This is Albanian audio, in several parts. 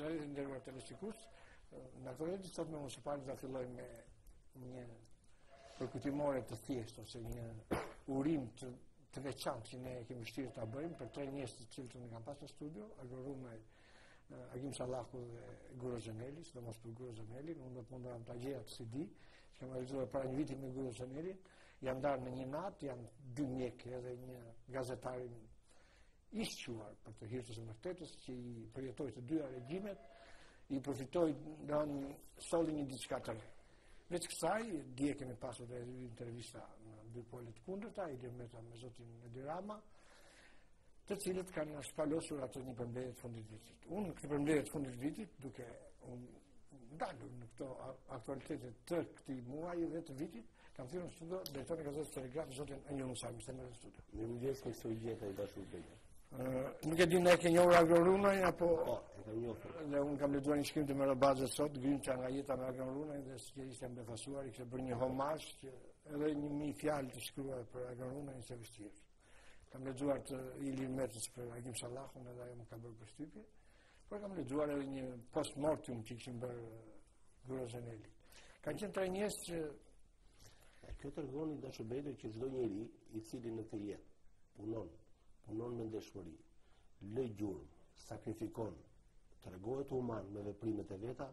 të nderuar televizikues, në aktualitet sot me mos e pari do filloj me një përkujtimore të thjeshtë ose një urim të veçantë që ne kemi vështirë ta bëjmë për tre njerëz të cilët ne kanë pasur në studio, Agrorumaj, Agim Sallahu dhe Guro Xheneli, sidomos për Guro Xhenelin, unë do të mundohem ta gjej atë CD, që kam realizuar para një viti me Guro Xhenelin, janë ndarë në një natë, janë dy mjekë edhe një gazetar i shquar për të hirtës së vërtetës që i përjetoi të dyja regjimet, i përfitoi në solli një diçka të re. Veç kësaj, dje kemi pasur dhe intervista në dy polet kundërta, Ilir Meta me zotin Edi Rama, të cilët kanë shpalosur ato një përmbledhje të fundit vitit. Unë në këtë përmbledhje të fundit vitit, duke dalur në këto aktualitete të këtij muaji dhe të vitit, kam thirrur në studio drejtorin e gazetës Telegraf, zotin Anjur Musami, se në studio. Mirëmëngjes, kështu i gjeta i dashur Bega. Nuk e di ne ke njohur Agrorumaj apo e kam njohur. Dhe unë kam lexuar një shkrim të Merobazës sot, Grinça nga jeta me Agrorumaj dhe që ishte mbefasuar, i kishte bërë një homazh që edhe 1000 fjalë të shkruar për Agrorumaj ishte vështirë. Kam lexuar të Ilir Metës për Agim Sallahun, edhe ajo më ka bërë përshtypje. Por kam lexuar edhe një post-mortem që kishin bërë Guro Xheneli. Kanë qenë tre njerëz që kjo tregon i dashur Bega që çdo njeri i cili në këtë jetë punon me ndeshmëri, lë gjurmë, sakrifikon, tregohet human me veprimet e veta,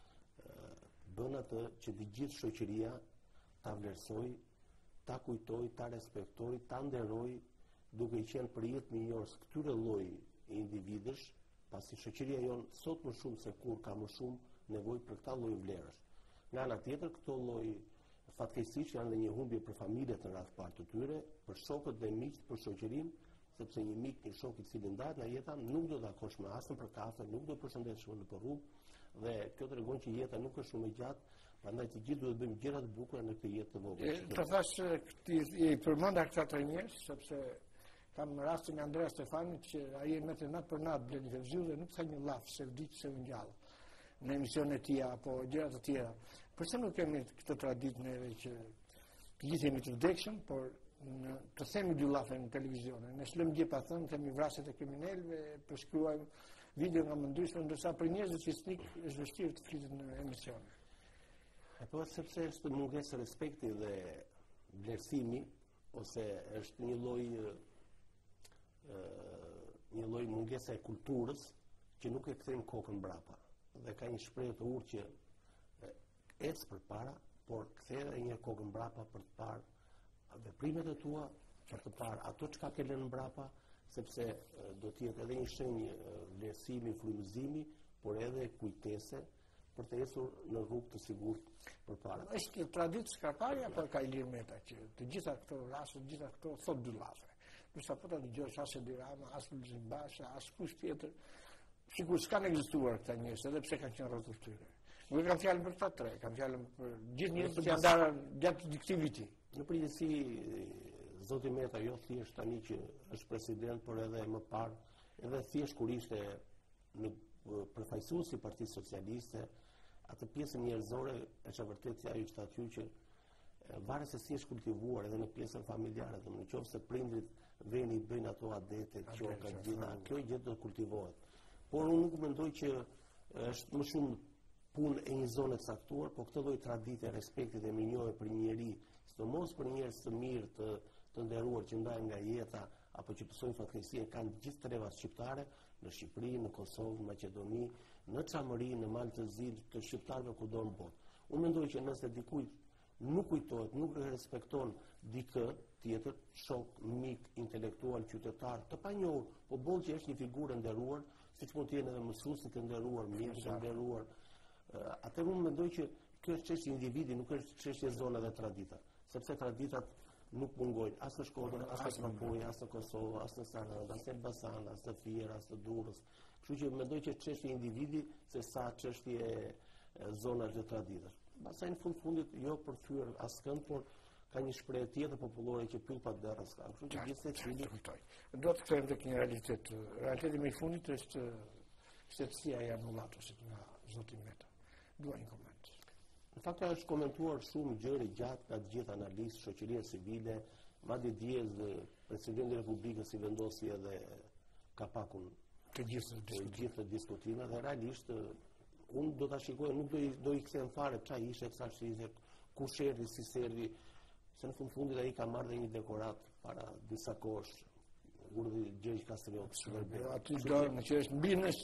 bën atë që të gjithë shoqëria ta vlerësoj, ta kujtoj, ta respektoj, ta nderoj, duke i qenë për jetë mirës këtyre lloj individësh, pasi shoqëria jonë sot më shumë se kur ka më shumë nevojë për këtë lloj vlerësh. Nga ana tjetër, këto lloj fatkeqësisht janë dhe një humbje për familjet në radh parë të tyre, për shokët dhe miqt, për shoqërinë, sepse një mik, një shok i cili ndahet nga jeta nuk do ta kosh me asnjë për kafe, nuk do përshëndetshëm në rrugë, dhe kjo tregon që jeta nuk është shumë e gjatë, prandaj të gjithë duhet të bëjmë gjëra të bukura në këtë jetë të vogël. Të thash i përmenda këta tre njerëz, sepse kam rastin e Andrea Stefanit që ai me të natë për natë blen intervju dhe nuk tha një llaf se vdiq se u ngjall në emisionet e tij apo gjëra të tjera. Përse nuk kemi këtë traditë neve që të gjithë jemi të vdekshëm, por të themi dy llafe në televizion. Ne s'lëm gjë pa thënë, themi vrasjet e kriminalëve, përshkruajmë video nga mëndysme, ndërsa për njerëzit që snik është vështirë të flitet në emisione. Po sepse është mungesë respekti dhe vlerësimi, ose është një lloj mungese e kulturës që nuk e kthejmë kokën mbrapa. Dhe ka një shprehje të urtë që ec përpara, por kthej edhe një kokën mbrapa për të parë veprimet e tua, për të parë ato çka ke lënë mbrapa, sepse do të jetë edhe një shenjë vlerësimi, frymëzimi, por edhe kujtese për të ecur në rrugë të sigurt përpara. Është traditë Skarpari apo ka Ilir Meta që të gjitha këto raste, të gjitha këto thot dy llafe. Përsa po ta dëgjosh as Edi Rama, as Lulzim Basha, as kush tjetër, sikur s'kan ekzistuar këta njerëz, edhe pse kanë qenë rreth tyre. Nuk e kam fjalën për këta tre, kam fjalën për gjithë njerëzit që janë ndarë gjatë këtij viti. Në përgjithësi, zoti Meta jo thjesht tani që është president, por edhe më parë, edhe thjesht kur ishte në përfaqësuesi i Partisë Socialiste, atë pjesën njerëzore është vërtet se ajo që aty që varet se si është kultivuar edhe në pjesën familjare, domethënë nëse prindrit veni bëjnë ato adete, qoka, gjitha, kjo gjë do të kultivohet. Por unë nuk mendoj që është më shumë punë e një zone të caktuar, por këtë lloj tradite, respekti dhe mirënjohje për një njerëz, sidomos për njerëz të mirë, të nderuar që ndahen nga jeta apo që pësojnë fatkeqësi, kanë gjithë trevat shqiptare në Shqipëri, në Kosovë, në Maqedoni, në Çamëri, në Mal të Zi, të shqiptarëve kudo në botë. Unë mendoj që nëse dikujt nuk kujtohet, nuk respekton dikë tjetër, shok, mik, intelektual, qytetar, të panjohur, po boll që është një figurë e nderuar, siç mund të jenë edhe mësuesit të nderuar, mjekët të nderuar. Atëherë unë mendoj që kjo është çështje individi, nuk është çështje zona dhe tradita, sepse traditat nuk mungojnë as në Shkodër, as në Krakov, as në Kosovë, as në Sarandë, as në Elbasan, as në Fier, as në Durrës. Kështu që mendoj që është çështje individi se sa çështje zonash dhe traditash. Pastaj në fundit jo për thyer askënd, por ka një shprehje tjetër popullore që pyll pa derra s'ka. Kështu që gjithsesi cili kuptoj. Do të kthejmë tek një realitet. Realiteti më i fundit është shtetësia e anullatosit nga zoti Meta. Dua një koment. Në fakt është komentuar shumë gjëra gjatë nga të gjithë analistë, shoqëria civile, madje dje presidenti i Republikës i vendosi edhe kapakun të gjithë diskutime dhe realisht unë do ta shikoj, nuk do i kthem fare ç'a ishte, ç'a ishte, ku sherdhi, si servi, se në fundit ai ka marrë dhe një dekorat para disa kohësh, urdhri Gjergj Kastrioti. Aty do që është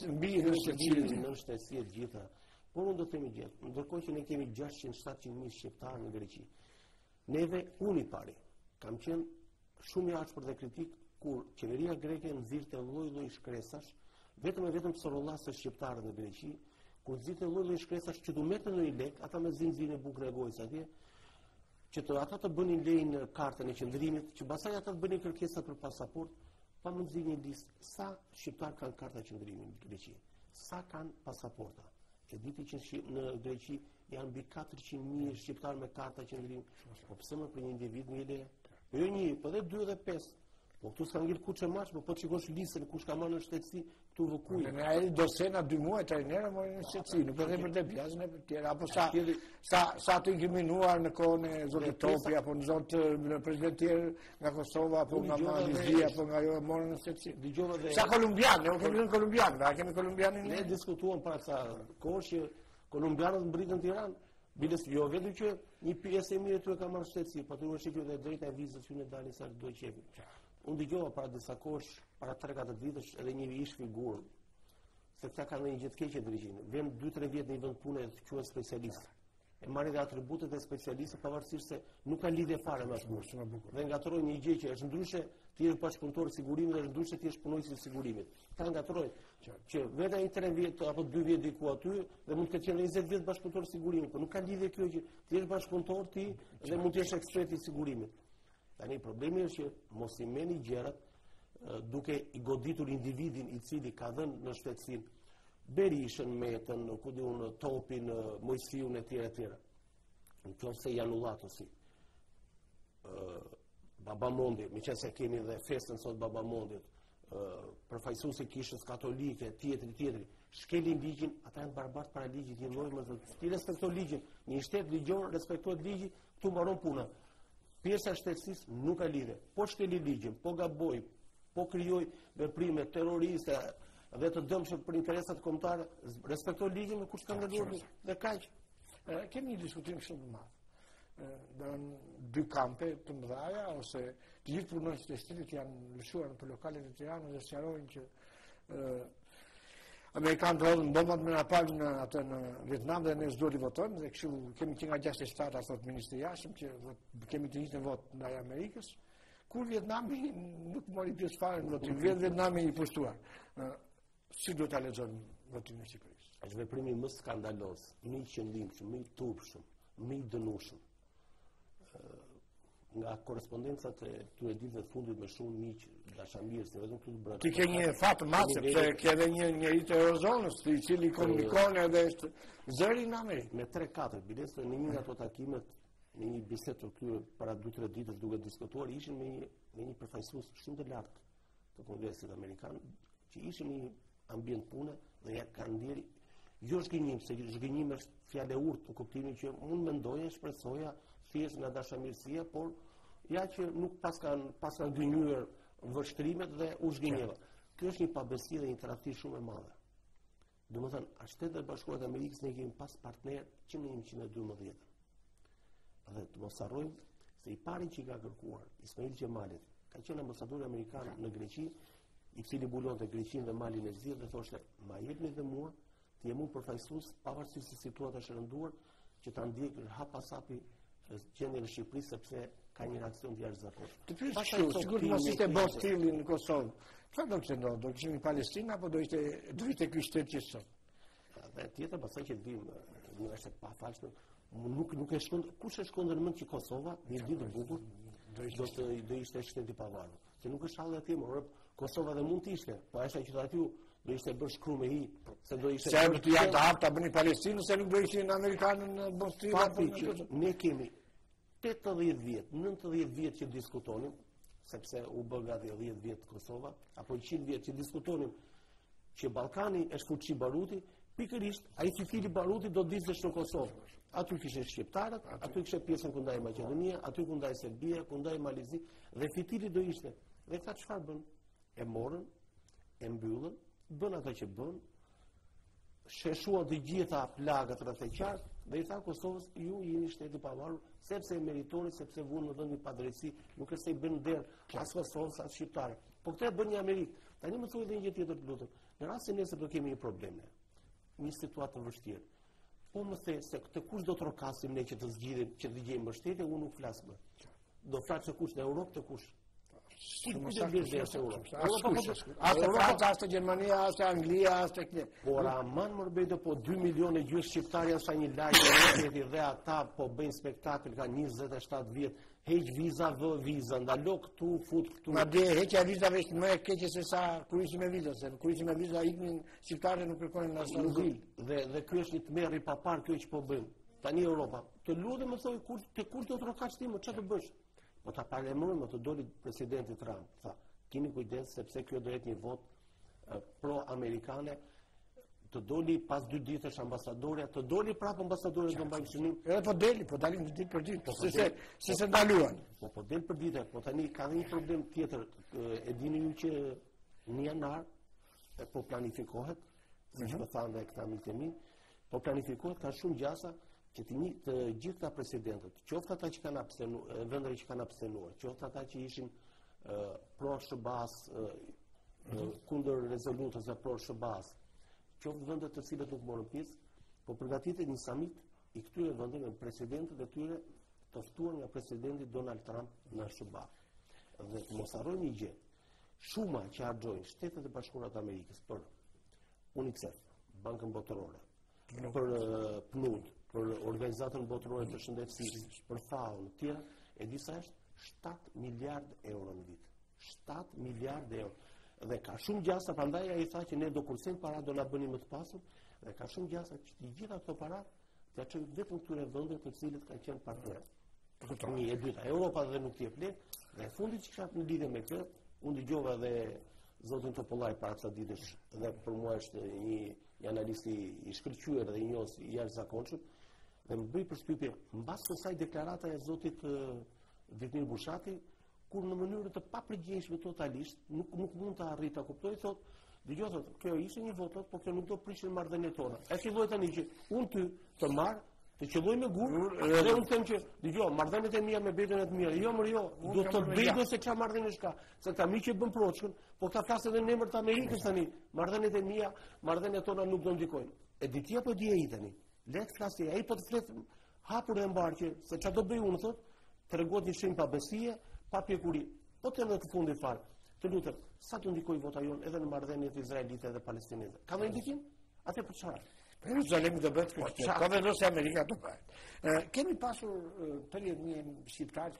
mbi shtetësi e gjitha. Por unë do të themi gjë, ndërkohë që ne kemi 600-700.000 shqiptarë në Greqi. Neve unë i pari kam qenë shumë i ashpër dhe kritik kur qeveria greke nxirrte lloj-lloj shkresash, vetëm e vetëm sorollasë shqiptarë në Greqi, kur nxirrte lloj-lloj shkresash që du merrte në lek, ata me zinxhirin e bukë rregojës atje, që ata të bënin lejnë kartën e qëndrimit, që pastaj ata të bënin kërkesa për pasaport, pa më nxirr një listë sa shqiptar kanë karta qëndrimi në Greqi, sa kanë pasaporta. E diti që në Greqi janë mbi 400.000 shqiptar me karta qëndrimi. Po pse më për një individ një leje? Po jo një, po dhe 2 dhe 5. Po këtu s'ka ngel kuç e mash, po çikosh listën kush ka marrë në shtetësi, këtu vëkuj. Ne ai do sena 2 muaj trajnerë morën në shtetësi, nuk e për të pjazën e tjera, apo sa të inkriminuar në kohën e zotit Topi apo në zot në president tjerë nga Kosova apo nga Malizia apo nga ajo morën në shtetësi. Dëgjova dhe sa kolumbian, ne kemi një kolumbian, ne kemi kolumbianin. Ne diskutuam para sa kohësh që kolumbianët mbritën në Tiranë. Biles jo vetëm që një pjesë e mirë tu e ka marrë shtetësi, po tu është edhe drejta e vizës që ne dalin sa do qefi. Unë dëgjova para disa kohësh, para 3-4 ditësh, edhe një ish figurë, se këta kanë një gjë të keqe drejtinë. Vjen 2-3 vjet në një vend pune të quhet specialist. E marrin atributet e specialistit pavarësisht se nuk ka lidhje fare me atë. Dhe ngatrojnë një gjë që është ndryshe ti je bashkëpunëtor i sigurimit dhe ndryshe ti je punonjës i sigurimit. Ta ngatrojnë që vetë ai 3 vjet apo 2 vjet diku aty dhe mund të ketë qenë 20 vjet bashkëpunëtor i sigurimit, por nuk ka lidhje kjo që ti je bashkëpunëtor ti dhe mund të jesh ekspert i sigurimit. Tani problemi është që mos i merrni gjërat duke i goditur individin i cili ka dhënë në shtetësinë Berishën, Metën, ku di unë, Topin, Mojsiun e tjera e tjera. Në qoftë se janë ullatosi. Babamondi, me qenë se kemi dhe festën sot Babamondit, përfaqësuesi kishës katolike, tjetri, shkelin ligjin, ata janë barbartë para ligjit, një lloj më të ti respekto ligjin, një shtet ligjon respektohet ligji, këtu mbaron puna. Pjesa e shtetësisë nuk ka lidhje. Po shkeli ligjin, po gaboj, po krijoj veprime terroriste dhe të dëmshme për interesat kombëtare, respektoj ligjin me kush ka ndaluar dhe kaq. Kemi një diskutim shumë të madh. Në 2 kampe të mëdha ose të gjithë punonjësit e shtetit janë lëshuar në lokalet e Tiranës dhe sqarojnë që Amerikanët hodhën bombat me napalm në Vietnam dhe ne s'do të votojmë dhe kështu kemi që nga 6 shtata thot ministri i jashtëm që kemi të njëjtën votë ndaj Amerikës. Kur Vietnami nuk mori pjesë fare në votim, Vietnami i pushtuar. Si do ta lexojmë votimin e Shqipërisë? Është veprimi më skandaloz, më i qëndimshëm, më i turpshëm, më i dënueshëm. Nga korespondencat e këtyre ditëve të fundit me shumë miq dashamirës, vetëm këtu të brenda. Ti ke një fat të madh sepse ke edhe një njerëz të Eurozonës, i cili komunikon edhe është zëri në Amerikë. Me 3-4 bileta në një nga ato takimet, në një bisedë të këtyre para 2-3 ditësh duke diskutuar, ishin me një përfaqësues shumë të lartë të Kongresit Amerikan, që ishin në një ambient pune dhe ja kanë ndjerë jo zgënjim, se zgënjim është fjalë e urtë në kuptimin që unë mendoja, shpresoja thjesht nga dashamirësia, por ja që nuk pas kanë gënjur vështrimet dhe u zgënjeva. Kjo është një pabesi dhe një tradhti shumë e madhe. Domethënë, a Shtetet e Bashkuara të Amerikës ne kemi pas partner që në 1912. Dhe të mos harrojmë se i pari që ka kërkuar Ismail Gjemalit ka qenë ambasador amerikan në Greqi, i cili mbulonte Greqinë dhe Malin e Zirë dhe thoshte, ma jepni dhe mua të jem unë përfaqësues pavarësisht se situata është e rënduar, që ta ndjek hap pas hapi gjendjen e Shqipërisë sepse ka një reakcion të jashtëzakonshëm. Të pyes kështu, sigurisht mos ishte bërë stilli në Kosovë. Çfarë do të ndodhte? Do kishim Palestinë apo do ishte ky shtet që sot? Dhe tjetër pastaj që vim, nuk është pa falshme, nuk e shkon, kush e shkon në mend që Kosova, një ditë e bukur, do ishte shtet i pavarur. Se nuk është hallë atje, por Kosova dhe mund të ishte, po është që aty do ishte bërë shkruar me hi, se do ishte serbët janë të hapta bëni Palestinë, se nuk do ishin amerikanë në Bosnjë apo ne kemi 80 vjet, 90 vjet që diskutonim, sepse u bë gati 10 vjet Kosova, apo 100 vjet që diskutonim që Ballkani është fuqi baruti, pikërisht ai fitili baruti do dizësh në Kosovë. Aty kishin shqiptarët, aty kishte pjesën ku ndaj Maqedonia, aty ku ndaj Serbia, ku ndaj Malizi, dhe fitili do ishte. Dhe këta çfarë bën? E morën, e mbyllën bën ato që bën, sheshuan të gjitha plagët rreth e qartë dhe i tha Kosovës, ju jeni shteti i pavarur sepse e meritoni, sepse vunë në vendin padrejtësi, nuk është se i bën der as Kosovës as shqiptarë. Po këtë e bën një Amerikë. Tani më thuaj edhe një gjë tjetër të lutem. Në rast se nesër do kemi një problem, një situatë të vështirë. Po më the se të kush do të rokasim ne që të zgjidhim, që të gjejmë mbështetje, unë nuk flas më. Do flas se kush në Europë të kush. As Franca, as Gjermania, as Anglia, as Teknik. Por aman më bëjtë po 2 milionë gjysmë shqiptarë janë sa një lajë dhe ata po bëjnë spektakël ka 27 vjet. Heq viza, vë viza, ndalo këtu, fut këtu. Madje heqja vizave është më e keqe se sa kurrisi me viza, se kurrisi me viza iknin shqiptarët nuk kërkonin as azil. Dhe ky është një tmerr i papar kjo që po bëjmë. Tani Europa. Të lutem më thoj kur do të rokash ti, çfarë të bësh? Po ta parlemrojmë të doli presidenti Trump, tha, keni kujdes sepse kjo do jetë një vot pro-amerikane, të doli pas 2 ditësh ambasadorja, të doli prapë ambasadorja do mbajmë synim. Edhe po deli, po dalim ditë për ditë, se ndaluan. Po del për ditë, po tani ka një problem tjetër, e dini ju që në janar po planifikohet, siç po thanë dhe këta miqtë mi, po planifikohet ka shumë gjasa që të gjitha presidentët, qoftë ata që kanë abstenuar, vendrat që kanë abstenuar, qoftë ata që ishin pro SBA-s, kundër rezolutës dhe pro SBA-s, qoftë vendet të cilët nuk morën pjesë, po përgatitet një summit i këtyre vendeve me presidentët e tyre të ftuar nga presidenti Donald Trump në SBA. Dhe të mos harrojmë një gjë, shuma që harxojnë Shtetet e Bashkuara të Amerikës për UNICEF, Bankën Botërore, për PNUD, për Organizatën Botërore të Shëndetësisë, për FAO, të tjera, e disa është 7 miliardë euro në vit. 7 miliardë euro. Dhe ka shumë gjasa, prandaj ai tha që ne do kursejmë para, do na bëni më të pasur, dhe ka shumë gjasa që të gjitha këto para t'ia çojmë vetëm këtyre vendeve të cilët kanë qenë partnerë. Një e dyta, Europa dhe nuk t'i jep lek, dhe e fundit që në lidhje me këtë, unë dëgjova dhe zotin Topollaj para kësaj ditësh, dhe për mua është një analist i shkëlqyer dhe i njohës i jashtëzakonshëm, dhe më bëi përshtypje mbas kësaj deklarata e zotit Vladimir Bushati, kur në mënyrë të papërgjegjshme totalisht, nuk mund të arrit ta kuptoj, thotë, dëgjoj thotë, kjo ishte një votë, por kjo nuk do prishin marrëdhëniet tona. E filloi tani që unë ty të marr, të qelloj me gur, dhe unë them që dëgjoj, marrëdhëniet e mia me betën e të mira. Jo, më jo, do të bëjë se çfarë marrëdhëniesh ka, se ka miq që bën proçkën, po ka flasë edhe në emër të Amerikës tani. Marrëdhëniet e mia, marrëdhëniet tona nuk do ndikojnë. E di ti apo di ai tani? Le të flasë ai, po të flet hapur e mbarqe, se çfarë do bëj unë thotë, treguat një shenjë pabesie, pa pjekuri, po të në të fundit farë, të lutem, sa të ndikoj vota jonë edhe në marrëdhëniet izraelite dhe palestineze? Ka në ndikim? Atë për çfarë? Për Jeruzalemi do bëhet kështu. Ka vendosur Amerika do bëhet. Kemi pasur periudhë një shqiptarë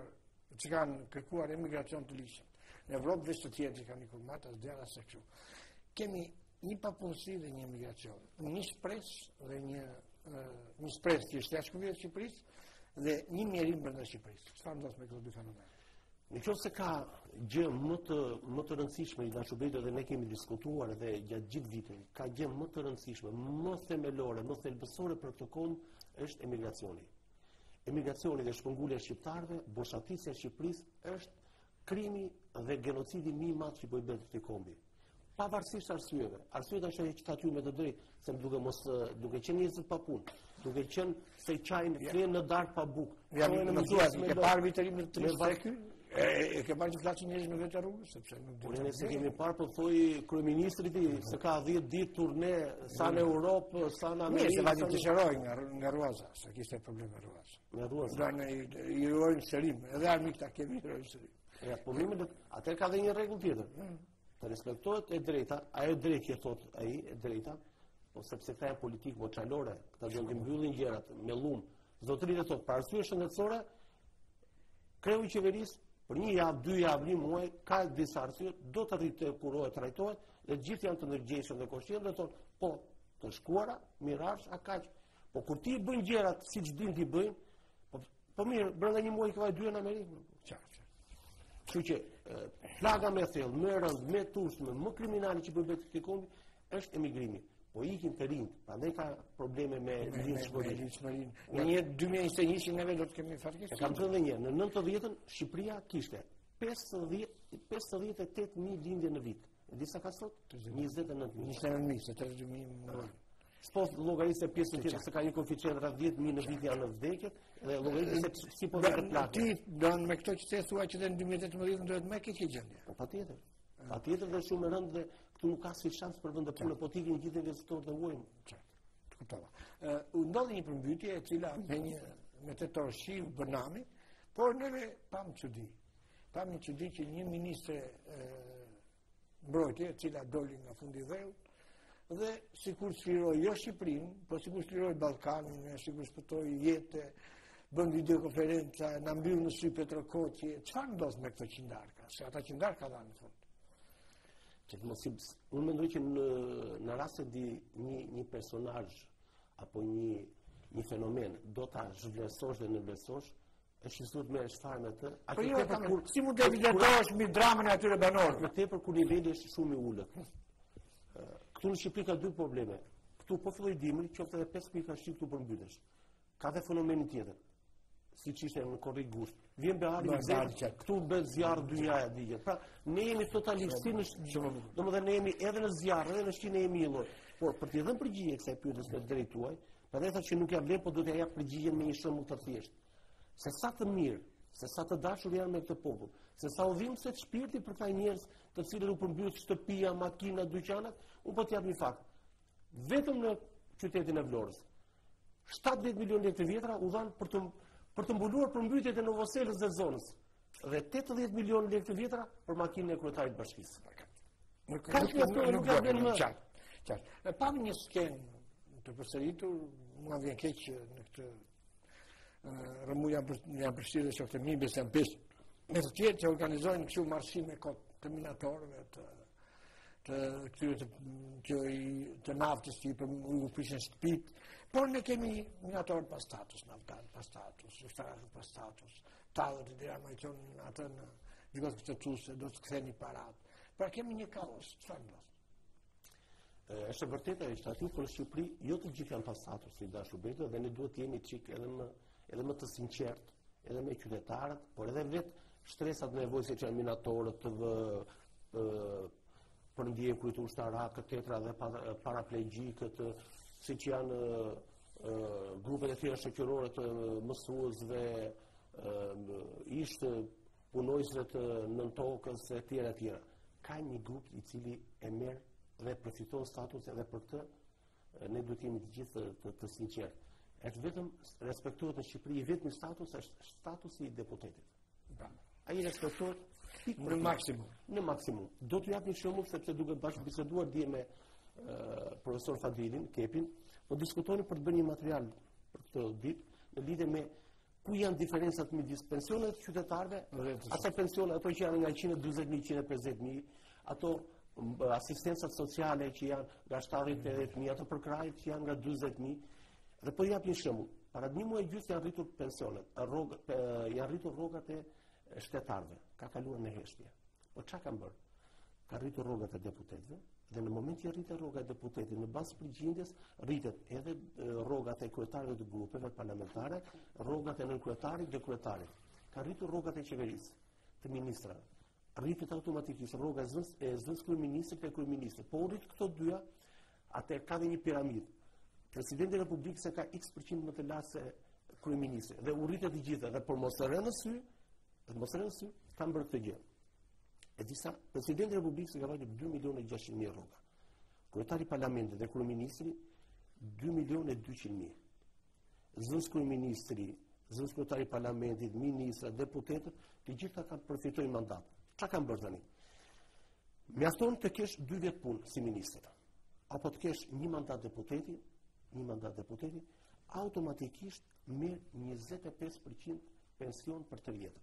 që kanë kërkuar emigracion të ligjshëm. Në Evropë veç të tjerë që kanë informuar as dera se kështu. Kemi një papunësi dhe një emigracion, një shpresë dhe një shpresë që është jashtë kufijve të Shqipërisë dhe një mjerim brenda Shqipërisë. Çfarë ndodh me këto dy fenomene? Në qoftë se ka gjë më të rëndësishme, i dashubejtë dhe ne kemi diskutuar edhe gjatë gjithë vitit, ka gjë më të rëndësishme, më themelore, më thelbësore për këtë kohë është emigracioni. Emigracioni dhe shpërngulja e shqiptarëve, boshatisja e Shqipërisë është krimi dhe genocidi më i madh që po i bën këtij kombi. Pavarësisht arsyeve. Arsyet është ajo që ta ty me të drejtë, se duke qenë njerëz pa punë, duke qenë se çajin flen në darkë pa bukë. Ja më mësuat, ke parë vitërimin e 30 e ke parë që flasin njerëz me vetë rrugë, sepse nuk di. Ne se kemi parë, po thoi kryeministri se ka 10 ditë turne sa në Europë, sa në Amerikë. Se vati të shëroj nga Ruaza, se kishte problem me Ruaza. Me Ruaza. I rojnë sërim, edhe armik ta kemi i rojnë sërim. Ja, po atë ka dhe një rregull tjetër. Të respektohet e drejta, ajo drejtje thot ai, e drejta, po sepse ka politikë moçalore, këta do të mbyllin gjërat me lum. Zotëria thot, për arsye shëndetësore, kreu i qeverisë për një javë, 2 javë, 1 muaj, ka disa arsye, do të arritë të kurohet, trajtohet, dhe gjithë janë të ndërgjegjshëm dhe koshient dhe thonë, po, të shkuara, mirash, a kaq. Po kur ti bën gjërat siç din ti bëjnë, po mirë, brenda një muaji ka 2 në Amerikë. Kështu që plaga më e thellë, më e rëndë, më e tushme, më kriminale që bëhet këtij kombi është emigrimi. Po ikin të rinj, prandaj ka probleme me lidhshmërinë. Në 2021 neve do të kemi fatkeqësi. Kam thënë edhe një, në 90-ën Shqipëria kishte 58.000 lindje në vit. Disa ka sot? 29.000. 29.000, se 32.000. S'po llogarisë se pjesën tjetër se ka një koeficient rreth 10.000 në vit janë në vdekjet, dhe llogarisë se si po vetë plakë. Ti don me këto që thua që në 2018 duhet më keq gjendje. Patjetër. Patjetër dhe shumë e rëndë dhe këtu nuk ka si shans për vend të punë, po tikin gjithë investitorët e huaj. Kuptova. U ndodhi një përmbytje e cila me tetor shi Bërnami, por neve pam çudi. Pam një çudi që një ministre mbrojtje e cila doli nga fundi i dheut dhe sikur sfiroi jo Shqipërinë, po sikur sfiroi Ballkanin, sikur shpëtoi jetë, bën videokonferenca, na mbyll në sy Petrokoqi. Çfarë ndodh me këto qindarka? Se ata qindarka dhanë në fund. Unë mendoj që në rast se një personazh apo një fenomen do ta zhvlerësosh dhe nënvlerësosh, është që duhet merresh fare me të. Si mund të evidentosh mbi dramën e atyre banorëve? Më tepër kur niveli është shumë i ulët. Këtu në Shqipëri ka dy probleme. Këtu po filloi dimri, qoftë edhe 5 pika shi këtu përmbytesh. Ka dhe fenomenin tjetër. Siç ishte në Korrik Gusht. Vjen behari i zgjedhur, këtu bëhet zjarr dynjaja digjet. Pra ne jemi totalisht domethënë ne jemi edhe në zjarr, edhe në shqinë jemi i lloj. Por për t'i dhënë përgjigje kësaj pyetjes të drejtuaj, prandaj thashë që nuk ja vlen, po duhet t'ia jap përgjigjen me një shembull të thjeshtë. Se sa të mirë, se sa të dashur janë me këtë popull, se sa udhimse të shpirti për këta njerëz të cilët u përmbyt shtëpia, makina, dyqanat, unë po t'jap një fakt. Vetëm në qytetin e Vlorës, 17 milion lekë të vjetra u dhanë për të mbuluar përmbytjet e Novoselës dhe zonës, dhe 80 milion lekë të vjetra për makinën e kryetarit të bashkisë. Nuk ja vlen më. Qartë. Pam një skenë të përsëritur, mua vjen keq në këtë rëmuj janë përshirë që këtë mibës janë pishë me të tjerë që organizojnë kështu marshime të minatorëve të naftës që u prishin shtëpit, por ne kemi minatorë pa status, naftarë pa status, ushtarë pa status, talët e dira ma i qonë atë në gjykatën kushtetuese, do të ktheni paratë. Pra kemi një kaos, çfarë ndodh? Është e vërtetë që aty për Shqipëri jo të gjithë janë pa status, si dashur Beto, dhe ne duhet të jemi çik edhe më të sinqert, edhe me qytetarët, por edhe vetë shtresat nevojëse që janë minatorët, përndje kujtë ushtarakët, tetra dhe paraplegjikët, si që janë grupet e tjera shoqërore të mësuesve, ishte punojësve të nëntokës e tjera tjera. Ka një grup i cili e merr dhe përfiton status edhe për këtë ne duhet jemi të gjithë të sinqertë. Është vetëm respektohet në Shqipëri, vetëm status është statusi i deputetit. Ai respektohet në maksimum. Në maksimum. Do t'ju jap një shembull sepse duke bashkë biseduar dje me profesor Fadilin, Kepin, po diskutonin për të bërë një material për këtë ditë në lidhje me ku janë diferencat midis pensioneve të qytetarëve, ata pensione ato që janë nga 140.000, 150.000, ato asistencat sociale që janë nga 70.000, ato për krajt që janë nga 40.000. Dhe po jap një shembull. Para një muaji gjysmë janë rritur pensionet, janë rritur rrogat e shtetarëve, ka kaluar në heshtje. Po çka kanë bërë? Ka rritur rrogat e deputetëve, dhe në moment që rritet rroga e deputetit, në bazë përgjindjes rritet edhe rrogat e kryetarëve të grupeve parlamentare, rrogat e nënkyetarit dhe kryetarit. Ka rritur rrogat e qeverisë, të ministrave. Rritet automatikisht rroga e zëvendës kryeministrit dhe kryeministrit. Po rrit këto dyja, atë ka dhe një piramidë. Presidenti i Republikës ka X% më të lartë se kryeministri dhe u rritet të gjitha dhe për mos të rënë në sy, kanë bërë këtë gjë. E disa presidenti i Republikës ka vajtur 2.600.000 rroga. Kryetari i Parlamentit dhe kryeministri 2.200.000. Zëvendës kryeministri, zëvendës kryetari i Parlamentit, ministra, deputetët, të gjitha kanë përfitojnë mandat. Çka kanë bërë tani? Mjafton të kesh 2 vjet punë si ministër, apo të kesh një mandat deputeti, automatikisht merr 25% pension për të jetën.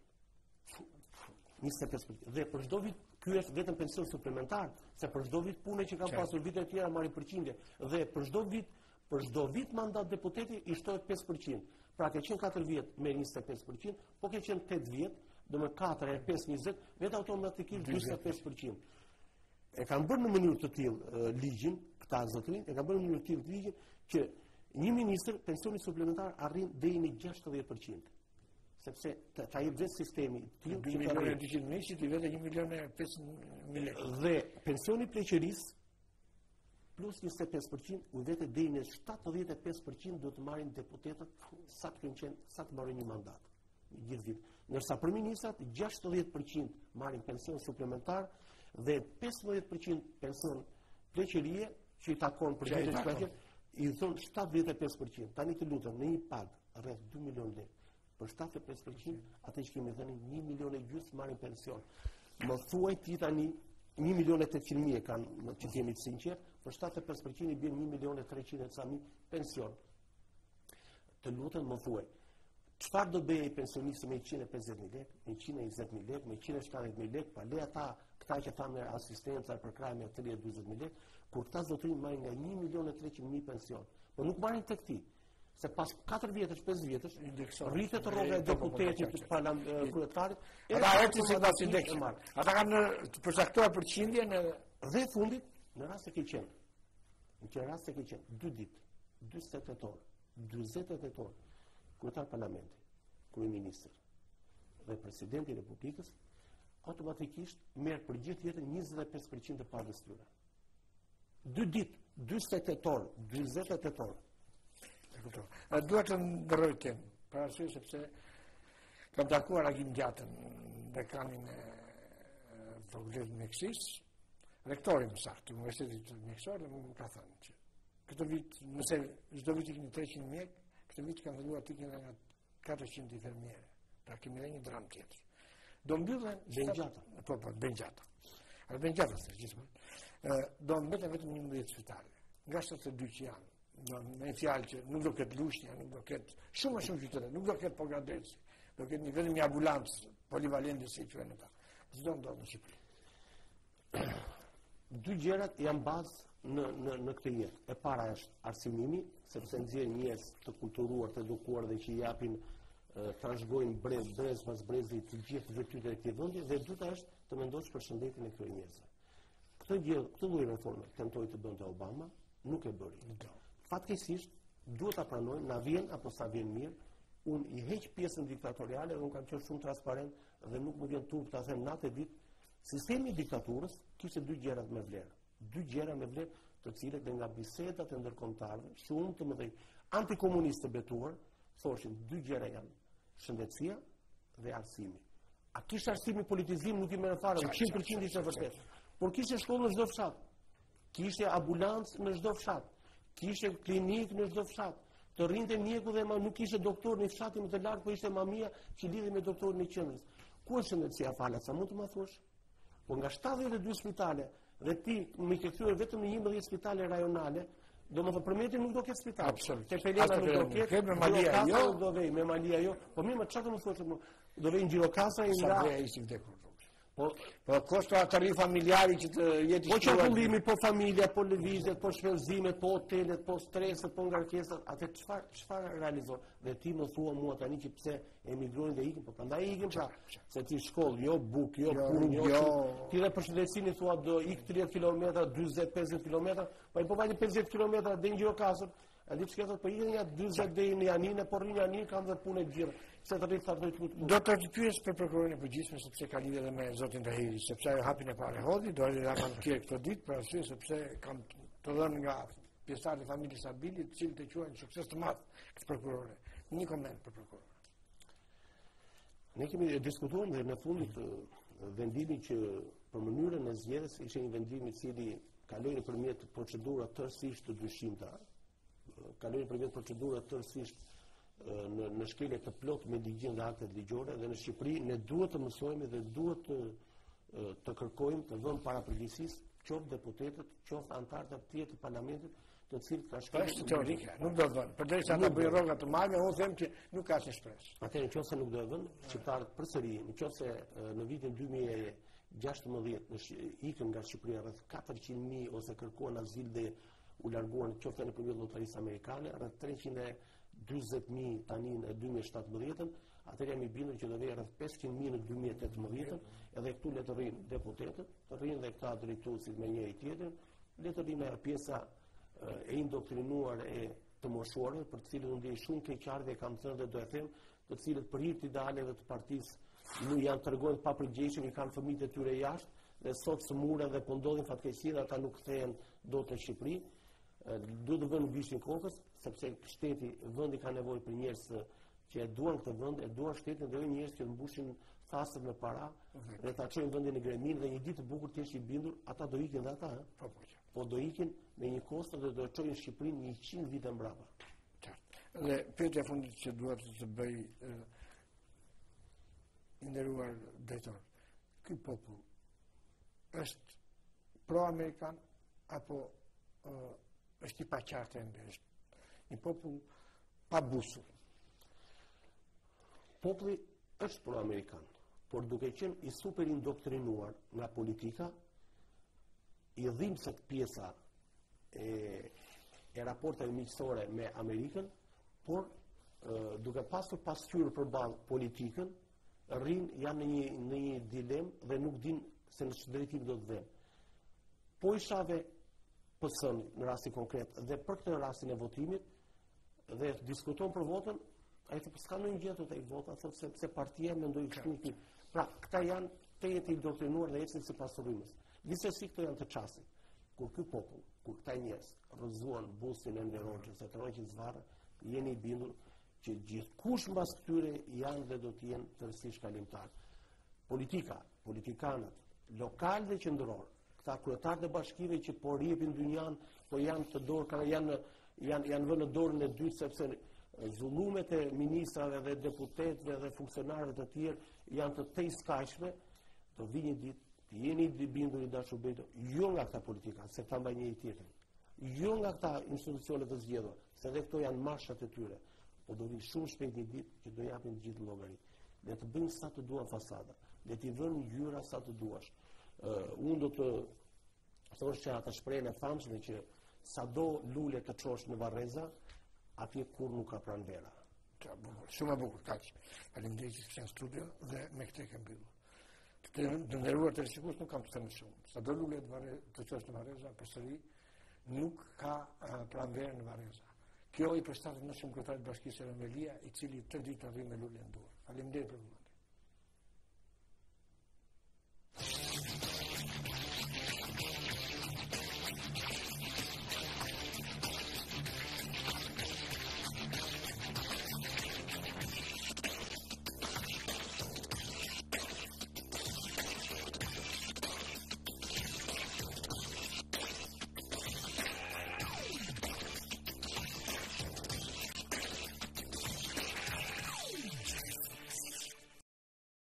25%. Dhe për çdo vit, ky është vetëm pension suplementar, se për çdo vit punë që kanë pasur vite të tjera marrin përqindje, dhe për çdo vit mandat deputeti i shtohet 5%. Pra ke qenë 4 vjet merr 25%, po ke qenë 8 vjet, do më 4 e 5 20, vetë automatikisht 45%. E kanë bërë në mënyrë të tillë ligjin, këta zotërin, e kanë bërë në mënyrë të tillë ligjin që një ministër pensioni suplementar arrin deri në 60%. sepse ta jep vetë sistemi 2.200.000 që ti vetë 1.500.000 lekë. Dhe pensioni pleqërisë plus 25% u vete deri në 75% do të marrin deputetët sa të marrin një mandat gjithë vit. Ndërsa për ministrat 60% marrin pension suplementar dhe 15% pension pleqërie që i takon për vitin që vjen, i thon 75%. Tani të lutem në një pagë rreth 2 milionë lekë. Për 75% atë që kemi thënë 1,5 milion marrin pension. Më thuaj ti tani 1.800.000 kanë që kemi të sinqert, për 75% i bën 1.300.000 pension. Të lutem më thuaj, çfarë do bëjë pensionisti me 150.000 lekë, me 120.000 lekë, me 170.000 lekë, pa le këta që thamë asistenca për kraj me 30-40.000 lekë, kur këta zotërin marrin nga 1.300.000 pension. Po nuk marrin tek ti. Se pas 4 vjetësh, 5 vjetësh, rritet rroga e deputetit të kryetarit. Ata ecin se ta indeksin. Ata kanë përcaktuar përqindjen dhe fundit, në rast se ke qenë. Në rast se ke qenë 2 ditë, 20 tetor, 40 tetor, kryetar parlamenti, kryeministër dhe presidenti i Republikës, automatikisht merr për gjithë jetën 25% të pagës tyre. 2 ditë, 20 tetor, 40 tetor. Dua të ndërroj temë, për arsye sepse kam takuar Agim Gjatën, dekanin e Fakultetit Mjekësisë, rektorin më saktë, Universitetit Mjekësor, dhe më ka thënë që këtë vit, nëse çdo vit kemi 300 mjek, këtë vit kanë filluar të kenë nga 400 infermiere. Pra kemi edhe një dramë tjetër. Do mbyllen Bengjata. Po, Bengjata. A Bengjata se gjithmonë. Do mbeten vetëm 11 spitale. Nga 72 që janë. Me fjalë që nuk do ketë Lushnja, nuk do ketë shumë qytete, nuk do ketë Pogadeci, do ketë vetëm një ambulancë polivalente si quhen ata. Çdo ndodh në Shqipëri. 2 gjërat janë bazë në këtë jetë. E para është arsimimi, sepse nxjerr njerëz të kulturuar, të edukuar dhe që japin trashëgojnë brez pas brezi të gjithë virtytet e këtij vendi, dhe e dyta është të mendosh për shëndetin e këtyre njerëzve. Këtë lloj reforme tentoi të bënte Obama, nuk e bëri. Fatkeqësisht, duhet ta pranojmë, na vjen apo sa vjen mirë, unë i heq pjesën diktatoriale dhe unë kam qenë shumë transparent dhe nuk më vjen turp ta them natë ditë, sistemi i diktaturës kishte 2 gjëra me vlerë. 2 gjëra me vlerë, të cilët dhe nga bisedat e ndërkombëtarëve, shumë të mëdhenj antikomunistë betuar, thoshin 2 gjëra janë shëndetësia dhe arsimi. A kishte arsimi politizim nuk i merr fare, 100% ishte vërtet. Por kishte shkollë në çdo fshat. Kishte ambulancë në çdo fshat. Kishte klinikë në çdo fshat. Të rrinte mjeku dhe nuk kishte doktor në fshatin më të larg, po ishte mamia që lidhej me doktorin e qendrës. Ku është shëndetësia falas, sa mund të më thuash? Po nga 72 spitale dhe ti më ke thyer vetëm në 11 spitale rajonale, domethënë për metin nuk do ketë spital. Absolutisht. Te Pelena nuk do ketë, me Malia jo, do vej me Malia jo. Po më çfarë më thosh më? Do vej Gjirokastra i nga ishte vdekur. Po kosto atari familjari që të jetë po çarkullimi, po familja, po lëvizjet, po shpenzimet, po hotelet, po streset, po ngarkesat, atë çfarë realizon? Dhe ti më thua mua tani që pse emigrojnë dhe ikin, po prandaj ikin pra, se ti shkollë, jo buk, jo punë, jo. Ti dhe për shëndetësinë thua do ik 30 kilometra, 40-50 kilometra, po i po vajte 50 kilometra deri në Gjirokastër. A di çka thotë, po ikin nga 40 deri në Janinë, por në Janinë kanë dhe punë të gjitha. Se të rritë të do të pyes për prokurorin e përgjithshëm sepse ka lidhje edhe me zotin Tahiri, sepse ajo hapin e parë hodhi, do edhe ja kanë kërë këtë ditë për arsye sepse kam të dhënë nga pjesëtarët e familjes Sabili, të cilët e quajnë sukses të madh këtë prokurore. Një koment për prokurorin. Ne kemi diskutuar dhe në fundit vendimi që për mënyrën e zgjedhjes ishte një vendim i cili kaloi nëpërmjet procedura tërësisht të dyshimta, kaloi nëpërmjet procedura tërësisht në shkelje të plot me ligjin dhe aktet ligjore, dhe në Shqipëri ne duhet të mësojmë dhe duhet të kërkojmë të vëmë para përgjegjësisë qoftë deputetët, qoftë anëtarët e tjerë të parlamentit, të cilët ka shkelje. Është teorike, nuk do të vënë. Përderisa ata bëjnë rroga të mëdha, unë them që nuk ka asnjë shpresë. Atëherë nëse nuk do të vënë, shqiptarët përsëri, nëse në vitin 2016 ikën nga Shqipëria rreth 400.000 ose kërkuan azil dhe u larguan qoftë nëpërmjet llotarisë amerikane, rreth 320.000 tani në 2017, atëherë jam i bindur që do vijë rreth 500.000 në 2018, edhe këtu le të rrinë deputetët, të rrinë dhe këta drejtuesit me njëri tjetrin, le të rrinë pjesa e indoktrinuar e të moshuarve, për të cilët unë ndjej shumë keqardhje dhe kam thënë dhe do e them, të cilët për hir të idealeve të partisë nuk janë tregojnë pa përgjegjshëm, i kanë fëmijët e tyre jashtë dhe sot sëmurën dhe po ndodhin fatkeqësi dhe ata nuk kthehen dot në Shqipëri. Duhet të vënë vishin kokës, sepse shteti, vendi ka nevojë për njerëz që e duan këtë vend, e duan shtetin dhe jo njerëz që mbushin thasët me para dhe ta çojnë vendin në gremin dhe një ditë të bukur të jesh i bindur, ata do ikin dhe ata, po do ikin me një kosto dhe do e çojnë Shqipërinë 100 vite mbrapa. Dhe pyetja fundit që duhet të bëj i nderuar drejtor, ky popull është pro-amerikan apo është i paqartë ende, është një popull pa busull? Populli është pro-amerikan, por duke qenë i super indoktrinuar nga politika, i dhimbset pjesa e raporteve miqësore me Amerikën, por duke pasur pasqyrë përballë politikën, janë në një dilemë dhe nuk din se në drejtim do të vënë. Po i shave PS-n në rastin konkret dhe për këtë rastin e votimit dhe diskuton për votën, ai të s'ka ndonjë gjë të ai vota, thotë sepse partia mendoi kështu. Pra, këta janë të jetë indoktrinuar dhe ecin sipas rrymës. Gjithsesi këto janë të çastit. Kur ky popull, kur këta njerëz rrëzuan busin e Nderogjës, se Troqi zvarr, jeni i bindur që gjithkush mbas këtyre janë dhe do të jenë tërësisht kalimtar. Politika, politikanët, lokal dhe qendror, këta kryetarët e bashkive që po rripin dynjan, po janë të dorë, janë vënë në dorën e dytë sepse zullumet e ministrave dhe deputetëve dhe funksionarëve të tjerë janë të tejskajshme, do vi një ditë, jeni i bindur i dashur Beto, jo nga këta politika, se këta mbajnë njëri tjetrin, jo nga këta institucionet të zgjedhura, se dhe këto janë marshat e tyre, po do vi shumë shpejt një ditë që do japin të gjithë llogari. Le të bëjnë sa të duan fasada, le t'i vënë ngjyra sa të duash. Unë do të thosh që ata shprehjen e famshme që sado lule të çosh në Varreza, atje kur nuk ka pranvera. Shumë e bukur, kaq. Faleminderit që kisha në studio dhe me këtë kem mbyllur. Të nderuar televizionistë, nuk kam të thënë shumë. Sado lule të çosh në Varreza, përsëri nuk ka pranverë në Varreza. Kjo i përshtatet në shumë kryetar të bashkisë së Remelia, i cili 3 ditë rri me lule në dorë. Faleminderit për